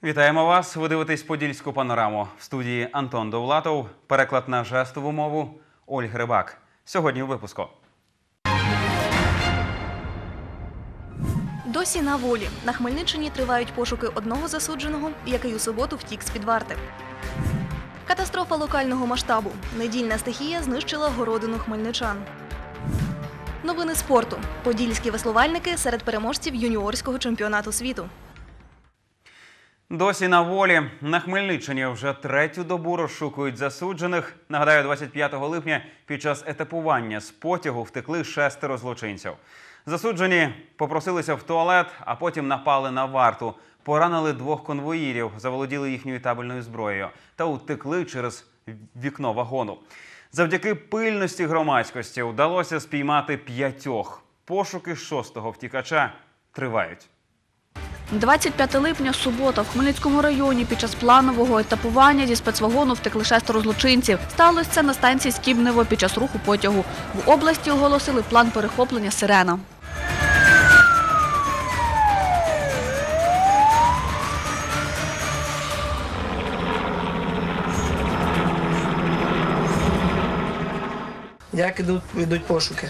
Вітаємо вас! Ви дивитесь «Подільську панораму». В студії Антон Довлатов, переклад на жестову мову Ольга Рибак. Сьогодні у випуску. Досі на волі. На Хмельниччині тривають пошуки одного засудженого, який у суботу втік з-під варти. Катастрофа локального масштабу. Недільна стихія знищила городину хмельничан. Новини спорту. Подільські веслувальники серед переможців юніорського чемпіонату світу. Досі на волі. На Хмельниччині вже третю добу розшукують засуджених. Нагадаю, 25 липня під час етапування з потягу втекли 6 злочинців. Засуджені попросилися в туалет, а потім напали на варту. Поранили 2 конвоїрів, заволоділи їхньою табельною зброєю та утекли через вікно вагону. Завдяки пильності громадськості вдалося спіймати 5. Пошуки 6-го втікача тривають. 25 липня, субота, в Хмельницькому районі під час планового етапування зі спецвагону втекли 6 злочинців. Сталося це на станції Скібнево під час руху потягу. В області оголосили план перехоплення «Сирена». Як йдуть пошуки?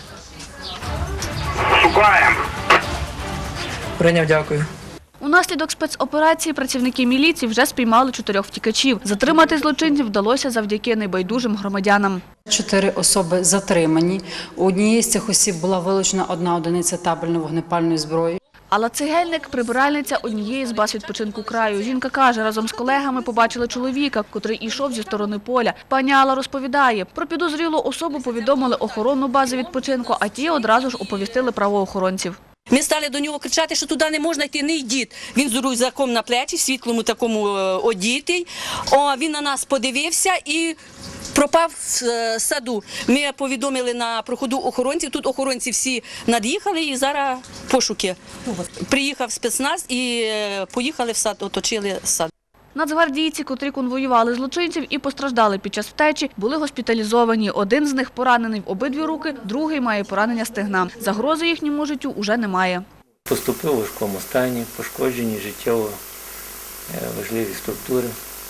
Шукаємо. Прийняв, дякую. Унаслідок спецоперації працівники міліції вже спіймали 4 втікачів. Затримати злочинців вдалося завдяки небайдужим громадянам. 4 особи затримані. У однієї з цих осіб була вилучена 1 одиниця табельно-вогнепальної зброї. Алла Цегельник – прибиральниця однієї з баз відпочинку краю. Жінка каже, разом з колегами побачили чоловіка, котрий йшов зі сторони поля. Пані Алла розповідає, про підозрілу особу повідомили охоронну базу відпочинку, а ті одразу ж оповістили правоохоронців. Ми стали до нього кричати, що туди не можна йти, не йдіть. Він з рюкзаком на плечі, в світлому такому одітий. Він на нас подивився і пропав з саду. Ми повідомили на проходу охоронців, тут охоронці всі над'їхали і зараз пошуки. Приїхав спецназ і поїхали в сад, оточили сад. Нацгвардійці, котрі конвоювали злочинців і постраждали під час втечі, були госпіталізовані. Один з них поранений в обидві руки, другий має поранення стегна. Загрози їхньому життю уже немає. Поступив у важкому стані, пошкоджені життєво важливі структури,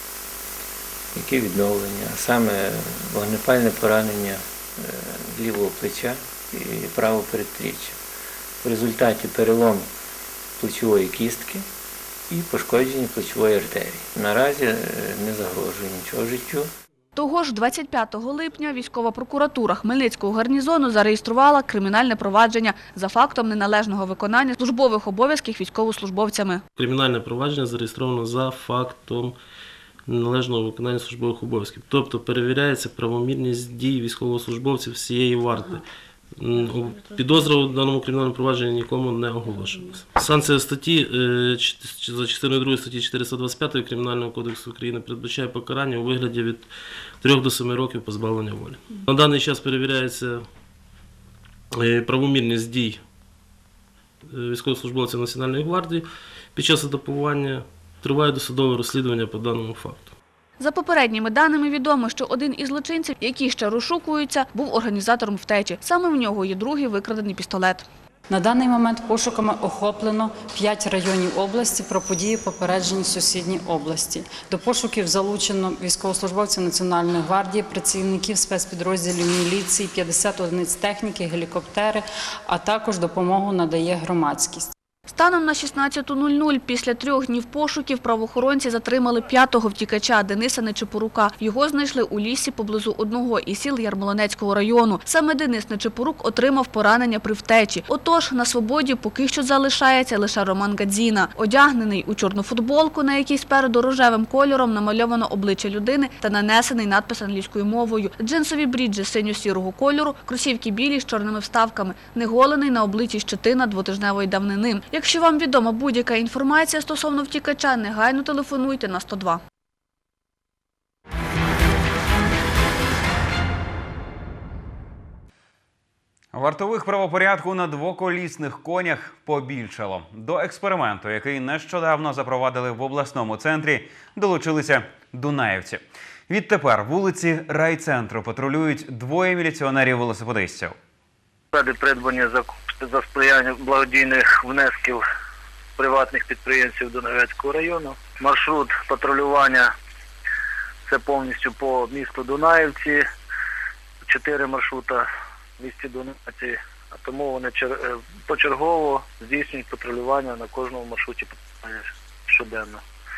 які відновлення, а саме вогнепальне поранення лівого плеча і правого передпліччя. В результаті перелом плечової кістки і пошкодження плечової артерії. Наразі не загрожує нічого життю. Того ж 25 липня військова прокуратура Хмельницького гарнізону зареєструвала кримінальне провадження за фактом неналежного виконання службових обов'язків військовослужбовцями. Кримінальне провадження зареєстровано за фактом неналежного виконання службових обов'язків. Тобто перевіряється правомірність дій військовослужбовців всієї варти. Підозра у даному кримінальному провадженні нікому не оголошувалася. Санкція статті за частиною 2 статті 425 Кримінального кодексу України передбачає покарання у вигляді від 3 до 7 років позбавлення волі. На даний час перевіряється правомірність дій військовослужбовців Національної гвардії. Під час етапування триває досудове розслідування по даному факту. За попередніми даними відомо, що один із злочинців, які ще розшукуються, був організатором втечі. Саме в нього є другий викрадений пістолет. На даний момент пошуками охоплено 5 районів області, про події попереджені в сусідній області. До пошуків залучено військовослужбовців Національної гвардії, працівників спецпідрозділів міліції, 50 одиниць техніки, гелікоптери, а також допомогу надає громадськість. Станом на 16:00 після 3 днів пошуків правоохоронці затримали 5-го втікача Дениса Нечипорука. Його знайшли у лісі поблизу одного із сіл Ярмолинецького району. Саме Денис Нечипорук отримав поранення при втечі. Отож, на свободі поки що залишається лише Роман Гадзіна. Одягнений у чорну футболку, на якій спереду рожевим кольором намальовано обличчя людини та нанесений надпис англійською мовою. Джинсові бріджі синьо-сірого кольору, кросівки білі з чорними вставками. Неголений на обличчі щетина 2-тижневої давнини. Якщо вам відома будь-яка інформація стосовно втікача, негайно телефонуйте на 102. Вартових правопорядку на двоколісних конях побільшало. До експерименту, який нещодавно запровадили в обласному центрі, долучилися дунаївці. Відтепер вулиці райцентру патрулюють 2 міліціонерів-велосипедистів. Ради придбання за сприяння благодійних внесків приватних підприємців Дунаєвецького району маршрут патрулювання – це повністю по місту Дунаївці, 4 маршрута в місті Дунаївці, а тому вони почергово здійснюють патрулювання на кожному маршруті щоденно.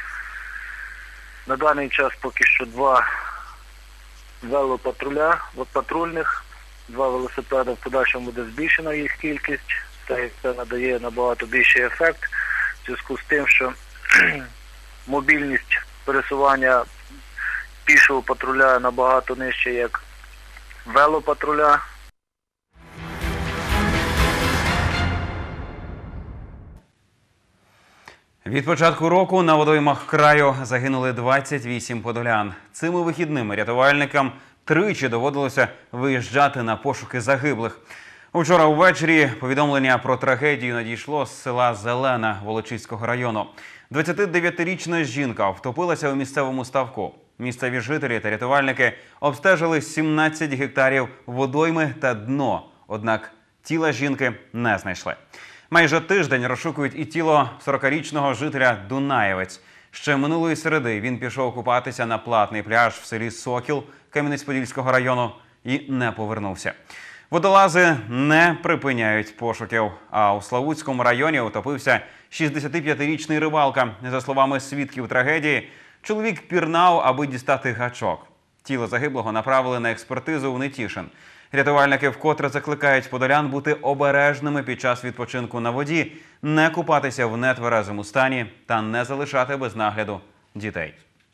На даний час поки що 2 велопатруля, патрульних, 2 велосипеди, в подальшому буде збільшена їх кількість, це надає набагато більший ефект в зв'язку з тим, що мобільність пересування пішого патруля набагато нижче, як велопатруля. Від початку року на водоймах краю загинули 28 подолян. Цими вихідними рятувальникам тричі доводилося виїжджати на пошуки загиблих. Вчора увечері повідомлення про трагедію надійшло з села Зелена Волочиського району. 29-річна жінка втопилася у місцевому ставку. Місцеві жителі та рятувальники обстежили 17 гектарів водойми та дно, однак тіла жінки не знайшли. Майже тиждень розшукують і тіло 40-річного жителя Дунаєвець. Ще минулої середи він пішов купатися на платний пляж в селі Сокіл Кам'янець-Подільського району і не повернувся. Водолази не припиняють пошуків, а у Славутському районі утопився 65-річний рибалка. За словами свідків трагедії, чоловік пірнав, аби дістати гачок. Тіло загиблого направили на експертизу в Нетішин. Рятувальники вкотре закликають подолян бути обережними під час відпочинку на воді, не купатися в нетверезому стані та не залишати без нагляду дітей.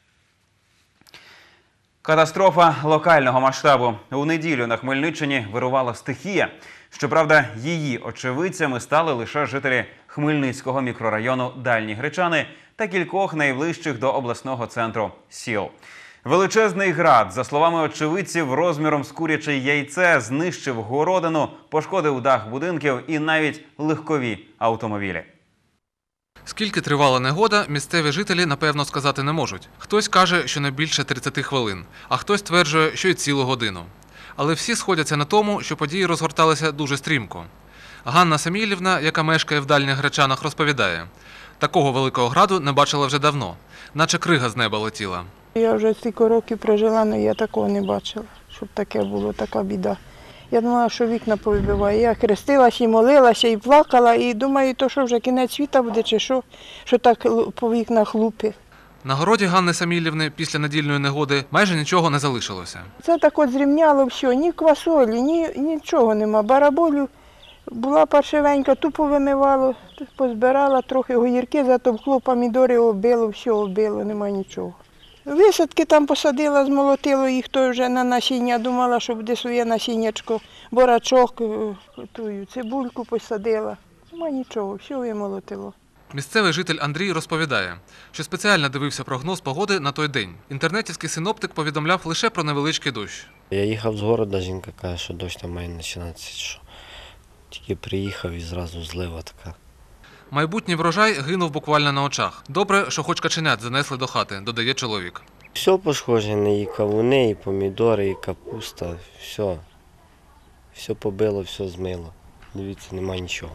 Катастрофа локального масштабу. У неділю на Хмельниччині вирувала стихія. Щоправда, її очевидцями стали лише жителі Хмельницького мікрорайону Дальні Гречани та кількох найближчих до обласного центру сіл. Величезний град, за словами очевидців, розміром з куряче яйце знищив городину, пошкодив дах будинків і навіть легкові автомобілі. Скільки тривала негода, місцеві жителі, напевно, сказати не можуть. Хтось каже, що не більше 30 хвилин, а хтось стверджує, що й цілу годину. Але всі сходяться на тому, що події розгорталися дуже стрімко. Ганна Самілівна, яка мешкає в Дальніх Гречанах, розповідає, такого великого граду не бачила вже давно, наче крига з неба летіла. Я вже стільки років прожила, але я такого не бачила, щоб таке було, така біда. Я думала, що вікна повибиває. Я хрестилася і молилася, і плакала, і думаю, то що вже кінець світа буде, чи що так по вікнах лупи. На городі Ганни Самілівни після недільної негоди майже нічого не залишилося. Це так от зрівняло все, ні квасолі, нічого нема. Бараболю була паршивенька, тупо вимивало, позбирала трохи огірки, затовкло, помідори оббило, все оббило, нема нічого. Висадки там посадила, змолотило їх, то вже на насіння, думала, що буде своє насіннячко, борачок, цибульку посадила. Нема нічого, все вимолотило. Місцевий житель Андрій розповідає, що спеціально дивився прогноз погоди на той день. Інтернетівський синоптик повідомляв лише про невеличкий дощ. Я їхав з города, жінка каже, що дощ там має починатися. Що тільки приїхав і зразу злива така. Майбутній врожай гинув буквально на очах. Добре, що хоч каченят занесли до хати, додає чоловік. Все пошкоджене, і кавуни, і помідори, і капуста, все. Все побило, все змило. Дивіться, немає нічого.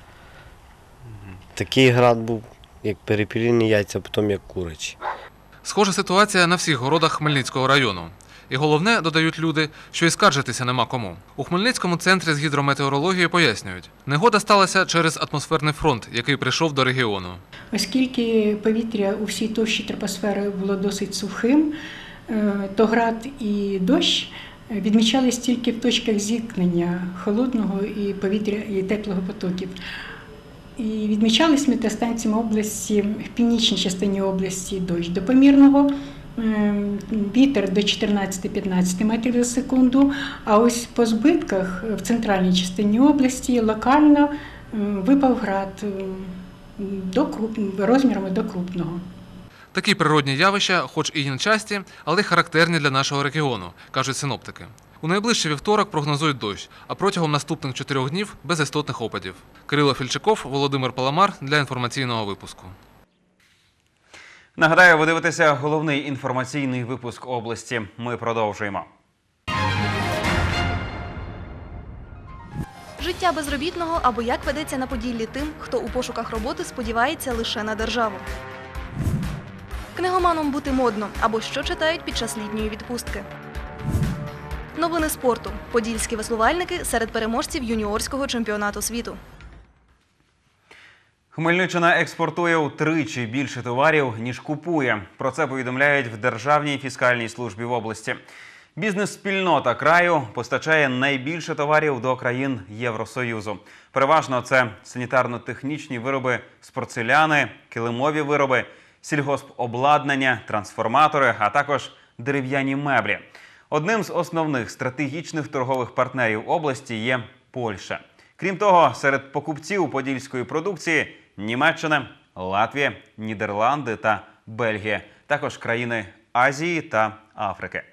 Такий град був, як перепілені яйця, потім як курячі. Схожа ситуація на всіх городах Хмельницького району. І головне, додають люди, що і скаржитися нема кому. У Хмельницькому центрі з гідрометеорології пояснюють, негода сталася через атмосферний фронт, який прийшов до регіону. Оскільки повітря у всій товщі тропосфери було досить сухим, то град і дощ відмічались тільки в точках зіткнення холодного і повітря і теплого потоків. І відмічались метеостанціями області, в північній частині області дощ до помірного, вітер до 14-15 метрів за секунду, а ось по збитках в центральній частині області локально випав град розмірами до крупного. Такі природні явища, хоч і нечасті, але характерні для нашого регіону, кажуть синоптики. У найближчий вівторок прогнозують дощ, а протягом наступних 4 днів – без істотних опадів. Кирило Фільчаков, Володимир Паламар для інформаційного випуску. Нагадаю, ви дивитеся головний інформаційний випуск області. Ми продовжуємо. Життя безробітного або як ведеться на Поділлі тим, хто у пошуках роботи сподівається лише на державу. Книгоманом бути модно або що читають під час літньої відпустки. Новини спорту. Подільські веслувальники серед переможців юніорського чемпіонату світу. Хмельниччина експортує утричі більше товарів, ніж купує. Про це повідомляють в Державній фіскальній службі в області. Бізнес-спільнота краю постачає найбільше товарів до країн Євросоюзу. Переважно це санітарно-технічні вироби з порцеляни, килимові вироби, сільгоспобладнання, трансформатори, а також дерев'яні меблі. Одним з основних стратегічних торгових партнерів області є Польща. Крім того, серед покупців подільської продукції – Німеччина, Латвія, Нідерланди та Бельгія. Також країни Азії та Африки.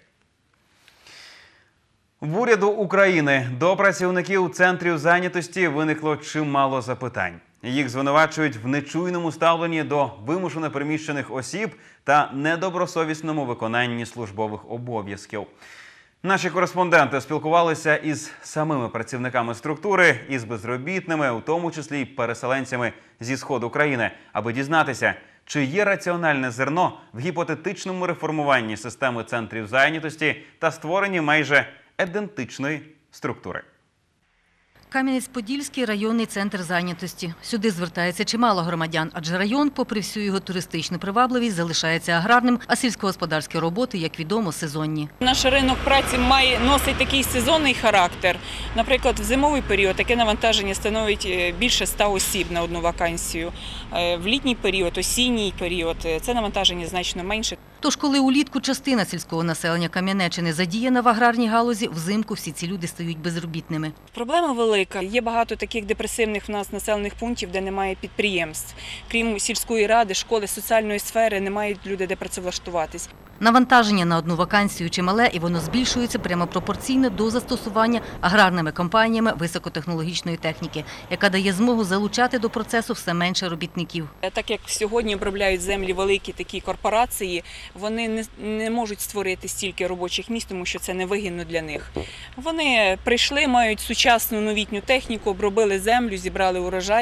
В уряду України до працівників центрів зайнятості виникло чимало запитань. Їх звинувачують в нечуйному ставленні до вимушено переміщених осіб та недобросовісному виконанні службових обов'язків. Наші кореспонденти спілкувалися із самими працівниками структури, із безробітними, у тому числі й переселенцями зі сходу країни, аби дізнатися, чи є раціональне зерно в гіпотетичному реформуванні системи центрів зайнятості та створенні майже ідентичної структури. Кам'янець-Подільський – районний центр зайнятості. Сюди звертається чимало громадян, адже район, попри всю його туристичну привабливість, залишається аграрним, а сільськогосподарські роботи, як відомо, сезонні. Наш ринок праці носить такий сезонний характер. Наприклад, в зимовий період таке навантаження становить більше 100 осіб на одну вакансію. В літній період, осінній період це навантаження значно менше. Тож, коли улітку частина сільського населення Кам'янеччини задіяна в аграрній галузі, взимку всі ці люди стають безробітними. Проблема велика. Є багато таких депресивних в нас населених пунктів, де немає підприємств. Крім сільської ради, школи, соціальної сфери, не мають люди де працевлаштуватись. Навантаження на одну вакансію чимале, і воно збільшується прямо пропорційно до застосування аграрними компаніями високотехнологічної техніки, яка дає змогу залучати до процесу все менше робітників. Так як сьогодні обробляють землі великі такі корпорації, вони не можуть створити стільки робочих місць, тому що це невигідно для них. Вони прийшли, мають сучасну новітню техніку, обробили землю, зібрали урожай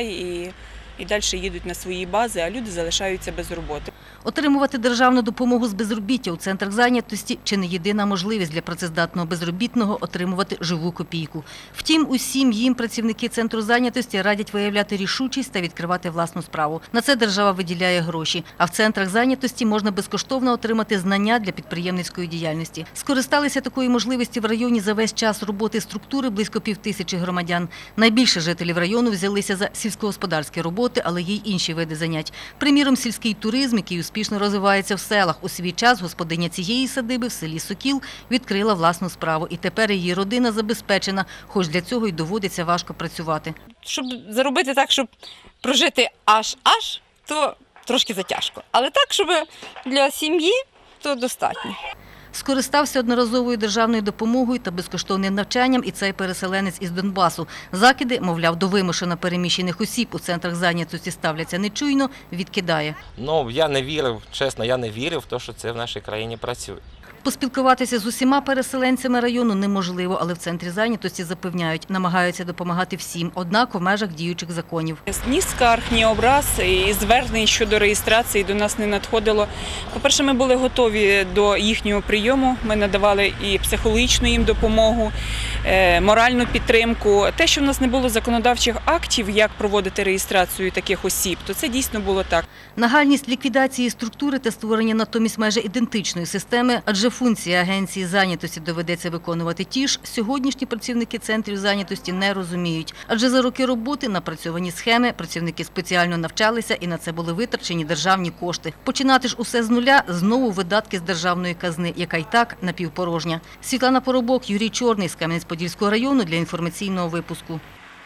і далі їдуть на свої бази, а люди залишаються без роботи. Отримувати державну допомогу з безробіття у центрах зайнятості – чи не єдина можливість для працездатного безробітного отримувати живу копійку. Втім, усім їм працівники центру зайнятості радять виявляти рішучість та відкривати власну справу. На це держава виділяє гроші. А в центрах зайнятості можна безкоштовно отримати знання для підприємницької діяльності. Скористалися такої можливості в районі за весь час роботи структури близько 5000 громадян. Найбільше жителів району взялися за сільськогосподарські роботи, але є й інші види занять. Приміром, сільський туризм, який успішно розвивається в селах. У свій час господиня цієї садиби в селі Сокіл відкрила власну справу. І тепер її родина забезпечена, хоч для цього й доводиться важко працювати. Щоб заробити так, щоб прожити аж, то трошки затяжко. Але так, щоб для сім'ї, то достатньо. Скористався одноразовою державною допомогою та безкоштовним навчанням і цей переселенець із Донбасу. Закиди, мовляв, до вимушено переміщених осіб у центрах зайнятості ставляться нечуйно, відкидає. Я не вірив, чесно, я не вірив в те, що це в нашій країні працює. Поспілкуватися з усіма переселенцями району неможливо, але в центрі зайнятості запевняють, намагаються допомагати всім, однак в межах діючих законів. Ні скарг, ні образ і звернень щодо реєстрації до нас не надходило. По-перше, ми були готові до їхнього прийому, ми надавали і психологічну їм допомогу, моральну підтримку. Те, що в нас не було законодавчих актів, як проводити реєстрацію таких осіб, то це дійсно було так. Нагальність ліквідації структури та створення натомість майже ідентичної системи, адже функції агенції зайнятості доведеться виконувати ті ж, сьогоднішні працівники центрів зайнятості не розуміють. Адже за роки роботи напрацьовані схеми, працівники спеціально навчалися і на це були витрачені державні кошти. Починати ж усе з нуля – знову видатки з державної казни, яка й так напівпорожня. Світлана Поробок, Юрій Чорний з Кам'янець-Подільського району для інформаційного випуску.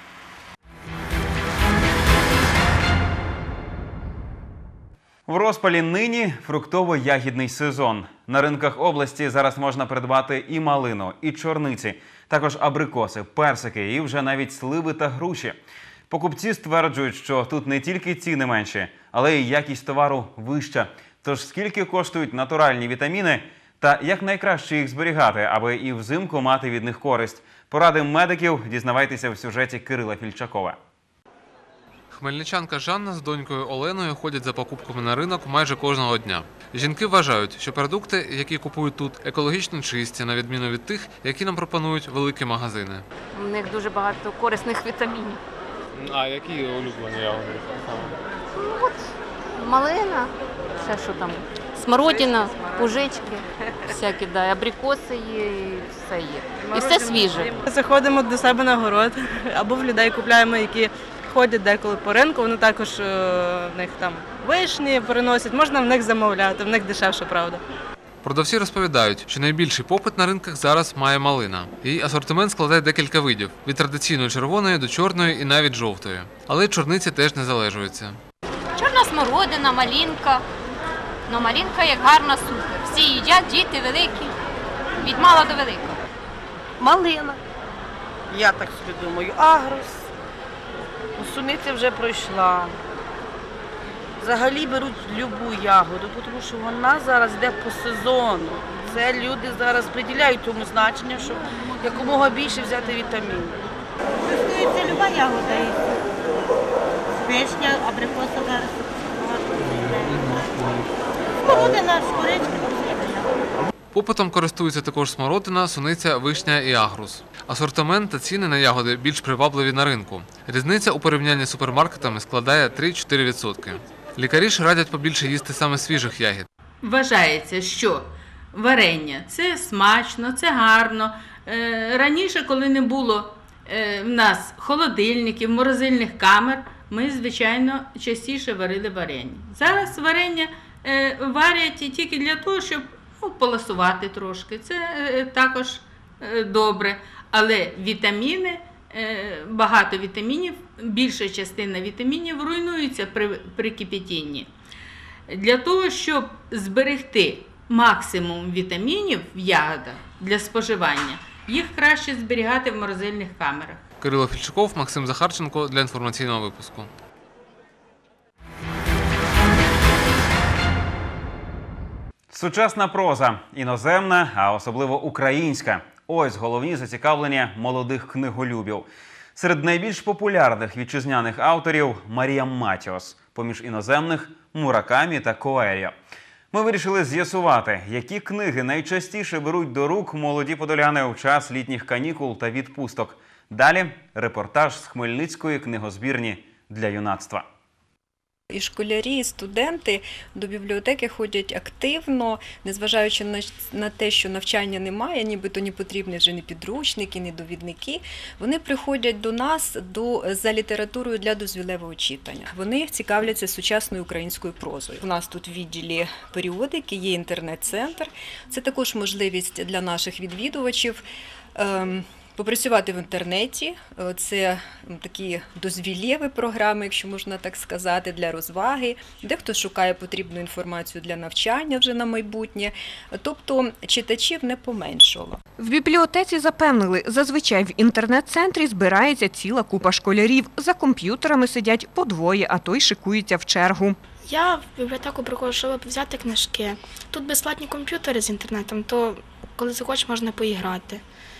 В розпалі нині фруктово-ягідний сезон. На ринках області зараз можна придбати і малину, і чорниці, також абрикоси, персики і вже навіть сливи та груші. Покупці стверджують, що тут не тільки ціни менші, але й якість товару вища. Тож скільки коштують натуральні вітаміни та як найкраще їх зберігати, аби і взимку мати від них користь? Поради медиків дізнавайтеся в сюжеті Кирила Фільчакова. Хмельничанка Жанна з донькою Оленою ходять за покупками на ринок майже кожного дня. Жінки вважають, що продукти, які купують тут, екологічно чисті, на відміну від тих, які нам пропонують великі магазини. У них дуже багато корисних вітамінів. А які улюблені ягоди? От малина, ще що там, смородина, пужички, всякі, да, абрикоси є, і все є. І все свіже. Заходимо до себе на город, або в людей купляємо, які ходять деколи по ринку, вони також в них там вишні приносять, можна в них замовляти, в них дешевше, правда. Продавці розповідають, що найбільший попит на ринках зараз має малина. Її асортимент складає декілька видів – від традиційної червоної до чорної і навіть жовтої. Але чорниці теж не залежуються. Чорна смородина, малинка. Ну, малинка як гарна, супер. Всі їдять, діти великі, від мала до великого. Малина. Я так собі думаю, агрос. Суниця вже пройшла. Взагалі беруть любу ягоду, тому що вона зараз йде по сезону. Це люди зараз приділяють тому значення, щоб якомога більше взяти вітамінів. Користується люба ягода. Вишня, абрикоса зараз. Смородина, шкурички. Попитом користуються також смородина, суниця, вишня і агрус. Асортимент та ціни на ягоди більш привабливі на ринку. Різниця у порівнянні з супермаркетами складає 3-4%. Лікарі ж радять побільше їсти саме свіжих ягід. Вважається, що варення – це смачно, це гарно. Раніше, коли не було в нас холодильників, морозильних камер, ми, звичайно, частіше варили варення. Зараз варення варять тільки для того, щоб поласувати трошки. Це також добре. Але вітаміни, багато вітамінів, більша частина вітамінів руйнується при кипятінні. Для того, щоб зберегти максимум вітамінів в ягодах для споживання, їх краще зберігати в морозильних камерах. Кирило Фільчуков, Максим Захарченко для інформаційного випуску. Сучасна проза, іноземна, а особливо українська. Ось головні зацікавлення молодих книголюбів. Серед найбільш популярних вітчизняних авторів Марія Матіос, поміж іноземних – Муракамі та Коельо. Ми вирішили з'ясувати, які книги найчастіше беруть до рук молоді подоляни у час літніх канікул та відпусток. Далі репортаж з Хмельницької книгозбірні для юнацтва. І школярі, і студенти до бібліотеки ходять активно, незважаючи на те, що навчання немає, нібито не потрібні вже ні підручники, ні довідники. Вони приходять до нас за літературою для дозвілевого читання. Вони цікавляться сучасною українською прозою. У нас тут в відділі періодики, є інтернет-центр. Це також можливість для наших відвідувачів попрацювати в інтернеті. Це такі дозвілєві програми, якщо можна так сказати, для розваги. Дехто шукає потрібну інформацію для навчання вже на майбутнє. Тобто читачів не поменшало. В бібліотеці запевнили, зазвичай в інтернет-центрі збирається ціла купа школярів. За комп'ютерами сидять по двоє, а то й шикуються в чергу. Я в бібліотеку приходжу, щоб взяти книжки. Тут безплатні комп'ютери з інтернетом, то коли захочеш, можна поіграти.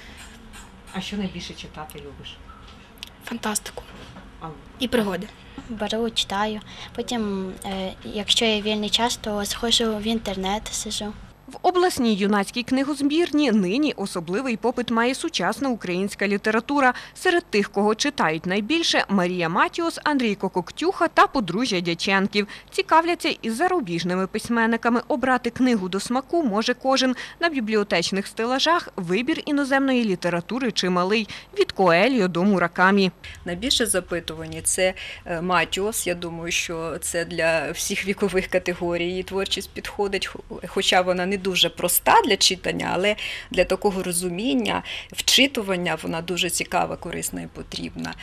А що найбільше читати любиш? Фантастику. І пригоди. Беру, читаю. Потім, якщо є вільний час, то сходжу в інтернет, сиджу. В обласній юнацькій книгозбірні нині особливий попит має сучасна українська література. Серед тих, кого читають найбільше – Марія Матіос, Андрійко Коктюха та подружжя Дяченків. Цікавляться і зарубіжними письменниками. Обрати книгу до смаку може кожен. На бібліотечних стелажах вибір іноземної літератури чималий – від Коельо до Муракамі. Найбільше запитування – це Матіос. Я думаю, що це для всіх вікових категорій її творчість підходить, хоча вона не дуже проста для читання, але для такого розуміння, вчитування вона дуже цікава, корисна і потрібна.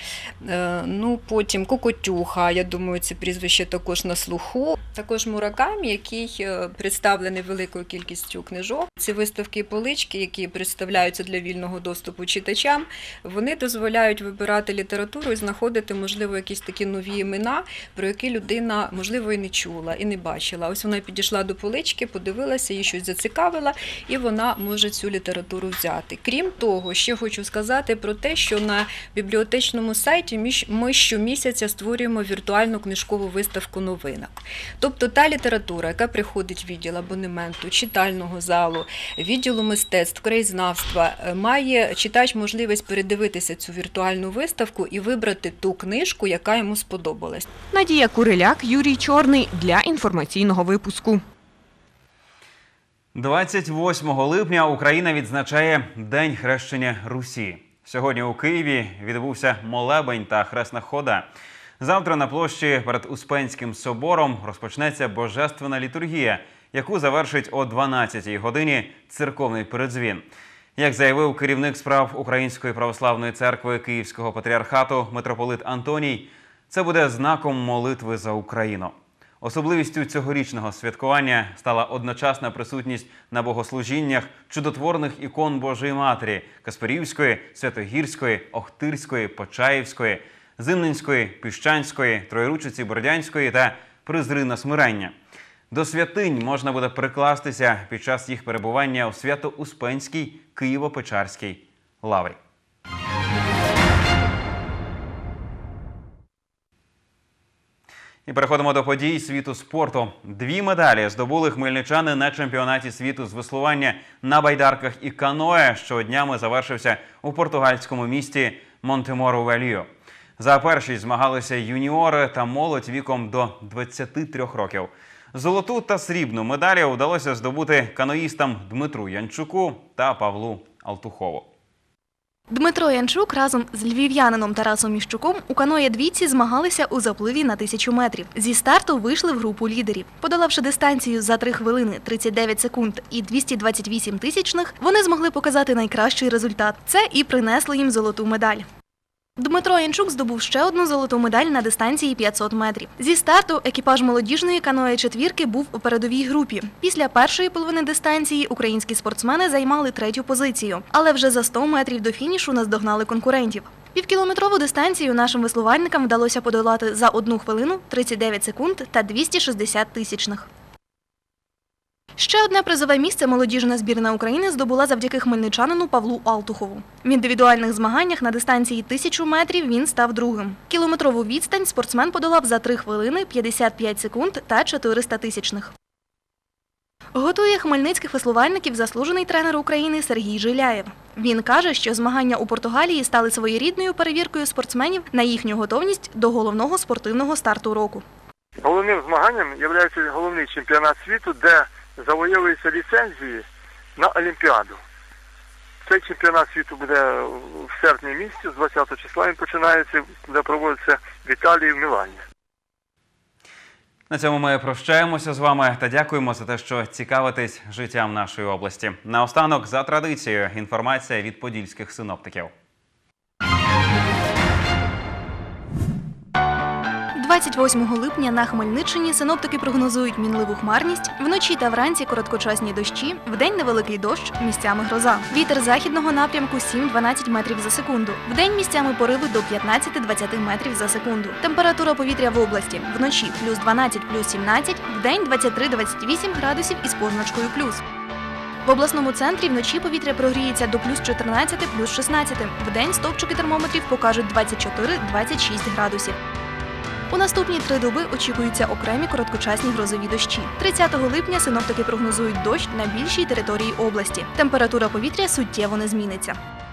Потім Кокотюха, я думаю, це прізвище також на слуху. Також Муракамі, який представлений великою кількістю книжок. Ці виставки і полички, які представляються для вільного доступу читачам, вони дозволяють вибирати літературу і знаходити, можливо, якісь такі нові імена, про які людина, можливо, і не чула, і не бачила. Ось вона підійшла до полички, подивилася, їй щось зацікавила, і вона може цю літературу взяти. Крім того, ще хочу сказати про те, що на бібліотечному сайті ми щомісяця створюємо віртуальну книжкову виставку новинок. Тобто та література, яка приходить в відділ абонементу, читального залу, відділу мистецтв, краєзнавства, має читач можливість передивитися цю віртуальну виставку і вибрати ту книжку, яка йому сподобалась. Надія Куриляк, Юрій Чорний для інформаційного випуску. 28 липня Україна відзначає День хрещення Русі. Сьогодні у Києві відбувся молебень та хресна хода. Завтра на площі перед Успенським собором розпочнеться божественна літургія, яку завершить о 12-й годині церковний передзвін. Як заявив керівник справ Української православної церкви Київського патріархату митрополит Антоній, це буде знаком молитви за Україну. Особливістю цьогорічного святкування стала одночасна присутність на богослужіннях чудотворних ікон Божої Матері – Касперівської, Святогірської, Охтирської, Почаївської, Зимненської, Піщанської, Троєручиці Бородянської та Призри на смирення. До святинь можна буде прикластися під час їх перебування у Свято-Успенській Києво-Печерській лаврі. І переходимо до подій світу спорту. 2 медалі здобули хмельничани на чемпіонаті світу з веслування на байдарках і каное, що днями завершився у португальському місті Монтеморо-Велью. За першість змагалися юніори та молодь віком до 23 років. Золоту та срібну медалі вдалося здобути каноїстам Дмитру Янчуку та Павлу Алтухову. Дмитро Янчук разом з львів'янином Тарасом Міщуком у каное-двійці змагалися у запливі на 1000 метрів. Зі старту вийшли в групу лідерів. Подолавши дистанцію за 3 хвилини 39 секунд і 228 тисячних, вони змогли показати найкращий результат. Це і принесло їм золоту медаль. Дмитро Янчук здобув ще одну золоту медаль на дистанції 500 метрів. Зі старту екіпаж молодіжної каное-четвірки був у передовій групі. Після першої половини дистанції українські спортсмени займали 3-ю позицію, але вже за 100 метрів до фінішу наздогнали конкурентів. Півкілометрову дистанцію нашим веслувальникам вдалося подолати за 1 хвилину 39 секунд та 260 тисячних. Ще одне призове місце молодіжна збірна України здобула завдяки хмельничанину Павлу Алтухову. В індивідуальних змаганнях на дистанції 1000 метрів він став другим. Кілометрову відстань спортсмен подолав за 3 хвилини 55 секунд та 400 тисячних. Готує хмельницьких веслувальників заслужений тренер України Сергій Жиляєв. Він каже, що змагання у Португалії стали своєрідною перевіркою спортсменів на їхню готовність до головного спортивного старту року. Головним змаганням є головний чемпіонат світу, де завойовуються ліцензії на Олімпіаду. Цей чемпіонат світу буде в серпні місяці, з 20 числа він починається, де проводиться в Італії, в Мілані. На цьому ми прощаємося з вами та дякуємо за те, що цікавитесь життям нашої області. Наостанок, за традицією, інформація від подільських синоптиків. 28 липня на Хмельниччині синоптики прогнозують мінливу хмарність, вночі та вранці короткочасні дощі, вдень невеликий дощ, місцями гроза. Вітер західного напрямку 7-12 метрів за секунду. Вдень місцями пориви до 15-20 метрів за секунду. Температура повітря в області вночі плюс 12, плюс 17, вдень 23-28 градусів із позначкою плюс. В обласному центрі вночі повітря прогріється до плюс 14, плюс 16. Вдень стовпчики термометрів покажуть 24-26 градусів. У наступні 3 доби очікуються окремі короткочасні грозові дощі. 30 липня синоптики прогнозують дощ на більшій території області. Температура повітря суттєво не зміниться.